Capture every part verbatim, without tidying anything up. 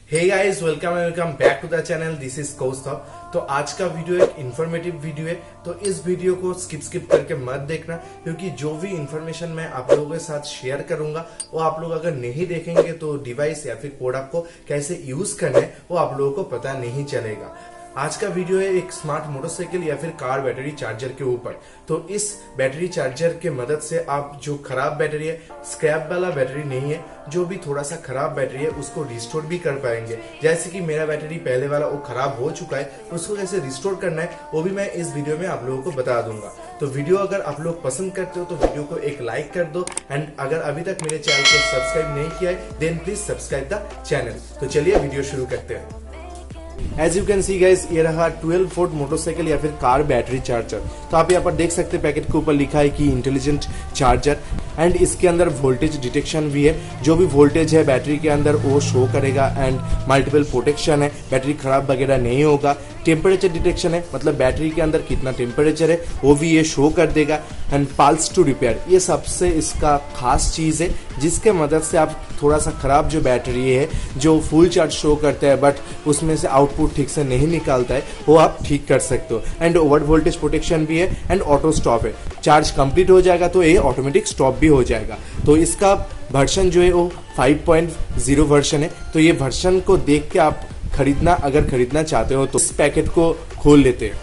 Hey guys, welcome welcome back to the channel. This is Kaustubh. तो आज का video एक इन्फॉर्मेटिव वीडियो है, तो इस वीडियो को स्किप स्किप करके मत देखना, क्योंकि जो भी इन्फॉर्मेशन मैं आप लोगों के साथ शेयर करूंगा वो आप लोग अगर नहीं देखेंगे तो डिवाइस या फिर प्रोडक्ट को कैसे यूज करना है वो आप लोगों को पता नहीं चलेगा। आज का वीडियो है एक स्मार्ट मोटरसाइकिल या फिर कार बैटरी चार्जर के ऊपर। तो इस बैटरी चार्जर के मदद से आप जो खराब बैटरी है, स्क्रैप वाला बैटरी नहीं है, जो भी थोड़ा सा खराब बैटरी है उसको रिस्टोर भी कर पाएंगे। जैसे कि मेरा बैटरी पहले वाला वो खराब हो चुका है, उसको कैसे रिस्टोर करना है वो भी मैं इस वीडियो में आप लोगों को बता दूंगा। तो वीडियो अगर आप लोग पसंद करते हो तो वीडियो को एक लाइक कर दो, एंड अगर अभी तक मेरे चैनल को सब्सक्राइब नहीं किया है then please subscribe the channel. तो चलिए वीडियो शुरू करते हैं। As you can see guys, ये रहा ट्वेल्व वोल्ट मोटरसाइकिल या फिर कार बैटरी चार्जर। तो आप यहाँ पर देख सकते हैं पैकेट के ऊपर लिखा है कि इंटेलिजेंट चार्जर, एंड इसके अंदर वोल्टेज डिटेक्शन भी है। जो भी वोल्टेज है बैटरी के अंदर वो शो करेगा, एंड मल्टीपल प्रोटेक्शन है, बैटरी खराब वगैरह नहीं होगा। टेम्परेचर डिटेक्शन है, मतलब बैटरी के अंदर कितना टेम्परेचर है वो भी ये शो कर देगा। एंड पल्स टू रिपेयर, ये सबसे इसका खास चीज है, जिसके मदद से आप थोड़ा सा खराब जो बैटरी है जो फुल चार्ज शो करता है बट उसमें से आउटपुट ठीक से नहीं निकालता है, वो आप ठीक कर सकते हो। एंड ओवर वोल्टेज प्रोटेक्शन भी है, एंड ऑटो स्टॉप है। चार्ज कंप्लीट हो जाएगा तो ये ऑटोमेटिक स्टॉप भी हो जाएगा। तो इसका वर्जन जो है वो फाइव पॉइंट ज़ीरो वर्जन है। तो ये वर्जन को देख के आप खरीदना अगर खरीदना चाहते हो तो इस पैकेट को खोल लेते हैं।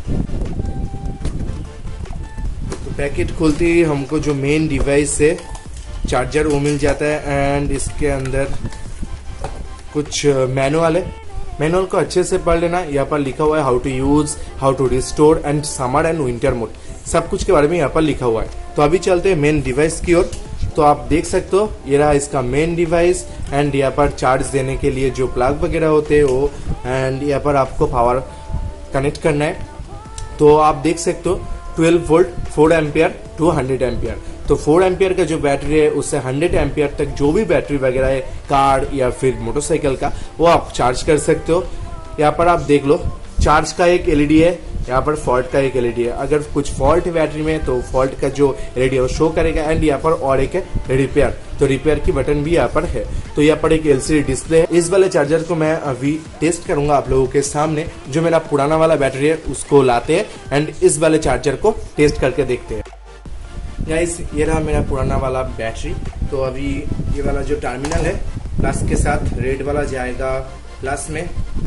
तो पैकेट खोलते ही हमको जो मेन डिवाइस है चार्जर वो मिल जाता है, एंड इसके अंदर कुछ मैनुअल है। मैनुअल को अच्छे से पढ़ लेना। यहाँ पर लिखा हुआ है how to use, how to restore and summer and winter mode, सब कुछ के बारे में यहाँ पर लिखा हुआ है। तो अभी चलते हैं मेन डिवाइस की ओर। तो आप देख सकते हो ये रहा इसका मेन डिवाइस, एंड यहाँ पर चार्ज देने के लिए जो प्लग वगैरह होते हैं वो, एंड यहाँ पर आपको पावर कनेक्ट करना है। तो आप देख सकते हो twelve volt four ampere to hundred ampere. तो फोर एम्पियर का जो बैटरी है उससे हंड्रेड एम्पियर तक जो भी बैटरी वगैरह है कार या फिर मोटरसाइकिल का वो आप चार्ज कर सकते हो। यहाँ पर आप देख लो चार्ज का एक एलईडी है, यहाँ पर फॉल्ट का एक एलईडी है। अगर कुछ फॉल्ट है बैटरी में तो फॉल्ट का जो एलईडी है वो शो करेगा, एंड यहाँ पर और एक है रिपेयर। तो रिपेयर की बटन भी यहाँ पर है। तो यहाँ पर एक एलसीडी डिस्प्ले है। इस वाले चार्जर को मैं अभी टेस्ट करूंगा आप लोगों के सामने। जो मेरा पुराना वाला बैटरी है उसको लाते हैं, एंड इस वाले चार्जर को टेस्ट करके देखते हैं। गाइस, ये रहा मेरा पुराना वाला बैटरी। तो अभी ये वाला जो टर्मिनल है प्लस के साथ, रेड वाला जाएगा प्लस में,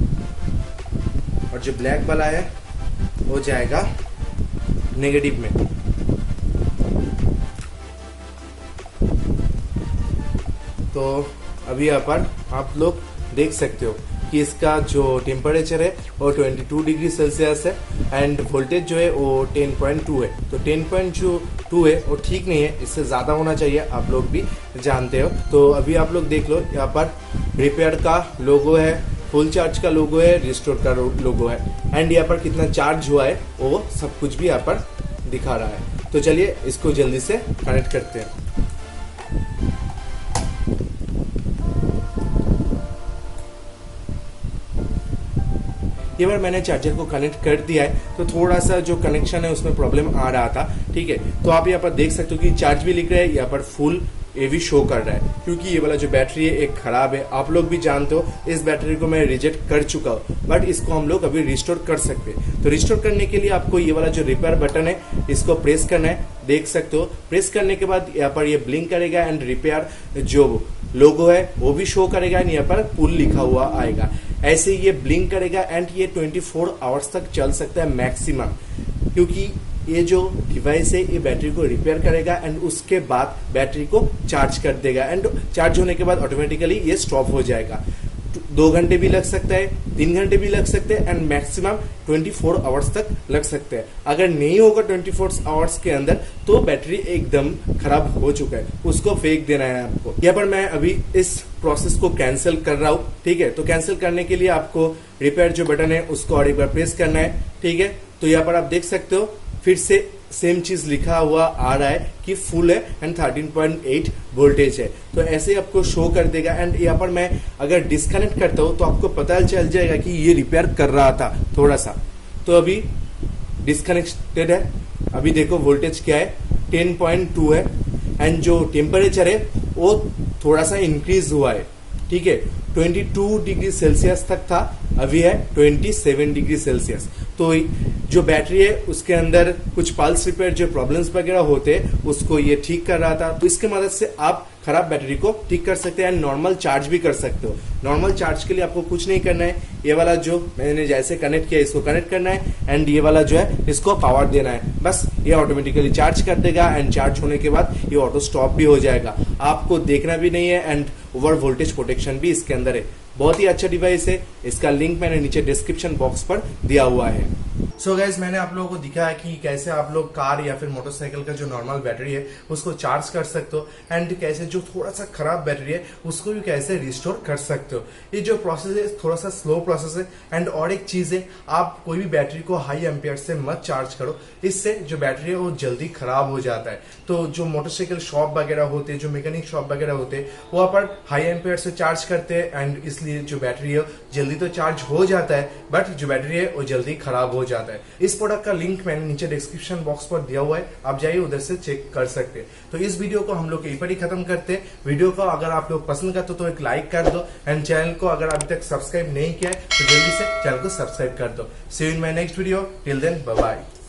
और जो ब्लैक वाला है वो जाएगा नेगेटिव में। तो अभी यहाँ पर आप लोग देख सकते हो कि इसका जो टेम्परेचर है वो बाईस डिग्री सेल्सियस है, एंड वोल्टेज जो है वो टेन पॉइंट टू है। तो टेन पॉइंट टू है वो ठीक नहीं है, इससे ज़्यादा होना चाहिए, आप लोग भी जानते हो। तो अभी आप लोग देख लो यहाँ पर रिपेयर का लोगो है, फुल चार्ज का लोगो है, रिस्टोर का लोगो है, एंड यहाँ पर कितना चार्ज हुआ है वो सब कुछ भी यहाँ पर दिखा रहा है। तो चलिए इसको जल्दी से कनेक्ट करते हैं। ये बार मैंने चार्जर को कनेक्ट कर दिया है, तो थोड़ा सा जो कनेक्शन है उसमें प्रॉब्लम आ रहा था, ठीक है। तो आप यहाँ पर देख सकते हो कि चार्ज भी लिख रहा है, यहाँ पर फुल ये भी शो कर रहा है, क्योंकि ये वाला जो बैटरी है एक खराब है। आप लोग भी जानते हो इस बैटरी को मैं रिजेक्ट कर चुका हूँ, बट इसको हम लोग अभी रिस्टोर कर सकते हैं। तो रिस्टोर करने के लिए आपको ये वाला जो रिपेयर बटन है इसको प्रेस करना है, देख सकते हो। प्रेस करने के बाद यहाँ पर ये ब्लिंक करेगा, एंड रिपेयर जो लोगो है वो भी शो करेगा, एंड यहाँ पर पुल लिखा हुआ आएगा। ऐसे ये ब्लिंक करेगा, एंड ये ट्वेंटी फोर आवर्स तक चल सकता है मैक्सिमम, क्योंकि ये जो डिवाइस है ये बैटरी को रिपेयर करेगा, एंड उसके बाद बैटरी को चार्ज कर देगा, एंड चार्ज होने के बाद ऑटोमेटिकली ये स्टॉप हो जाएगा। दो घंटे भी लग सकता है, तीन घंटे भी लग सकते हैं, and maximum twenty four hours तक लग सकते हैं। अगर नहीं होगा ट्वेंटी फोर आवर्स के अंदर तो बैटरी एकदम खराब हो चुका है, उसको फेंक देना है आपको। यहाँ पर मैं अभी इस प्रोसेस को कैंसिल कर रहा हूँ, ठीक है। तो कैंसिल करने के लिए आपको रिपेयर जो बटन है उसको और एक बार प्रेस करना है, ठीक है। तो यहाँ पर आप देख सकते हो फिर से सेम चीज लिखा हुआ आ रहा है कि फुल है, and thirteen point eight voltage है। तो ऐसे ही आपको शो कर देगा, एंड यहाँ पर मैं अगर डिस्कनेक्ट करता हूँ तो आपको पता चल जाएगा कि ये रिपेयर कर रहा था थोड़ा सा। तो अभी डिस्कनेक्टेड है। अभी देखो वोल्टेज क्या है, टेन पॉइंट टू है, एंड जो टेम्परेचर है वो थोड़ा सा इंक्रीज हुआ है, ठीक है। बाईस डिग्री सेल्सियस तक था, अभी है सत्ताईस डिग्री सेल्सियस। तो जो बैटरी है उसके अंदर कुछ पल्स रिपेयर जो प्रॉब्लम्स वगैरह होते हैं उसको ये ठीक कर रहा था। तो इसके मदद से आप खराब बैटरी को ठीक कर सकते हैं एंड नॉर्मल चार्ज भी कर सकते हो। नॉर्मल चार्ज के लिए आपको कुछ नहीं करना है, ये वाला जो मैंने जैसे कनेक्ट किया इसको कनेक्ट करना है एंड ये वाला जो है इसको पावर देना है, बस ये ऑटोमेटिकली चार्ज कर देगा एंड चार्ज होने के बाद ये ऑटो स्टॉप भी हो जाएगा। आपको देखना भी नहीं है एंड ओवर वोल्टेज प्रोटेक्शन भी इसके अंदर है। बहुत ही अच्छा डिवाइस है, इसका लिंक मैंने नीचे डिस्क्रिप्शन बॉक्स पर दिया हुआ है। सो so गाइज, मैंने आप लोगों को दिखाया कि कैसे आप लोग कार या फिर मोटरसाइकिल का जो नॉर्मल बैटरी है उसको चार्ज कर सकते हो एंड कैसे जो थोड़ा सा खराब बैटरी है उसको भी कैसे रिस्टोर कर सकते हो। ये जो प्रोसेस है थोड़ा सा स्लो प्रोसेस है एंड और एक चीज है, आप कोई भी बैटरी को हाई एम्पियर से मत चार्ज करो, इससे जो बैटरी है वो जल्दी खराब हो जाता है। तो जो मोटरसाइकिल शॉप वगैरह होते हैं, जो मैकेनिक शॉप वगैरह होते हैं, वहां पर हाई एम्पियर से चार्ज करते हैं एंड इसलिए जो बैटरी है जल्दी तो चार्ज हो जाता है बट जो बैटरी है वो जल्दी खराब हो जाता है। इस प्रोडक्ट का लिंक मैंने नीचे डिस्क्रिप्शन बॉक्स पर दिया हुआ है, आप जाइए उधर से चेक कर सकते हैं। तो इस वीडियो को हम लोग यहीं पर ही खत्म करते हैं। वीडियो को अगर आप लोग पसंद करते हो तो एक लाइक कर दो एंड चैनल को अगर अभी तक सब्सक्राइब नहीं किया है तो जल्दी से चैनल को सब्सक्राइब कर दो। See you in my next video, till then bye bye.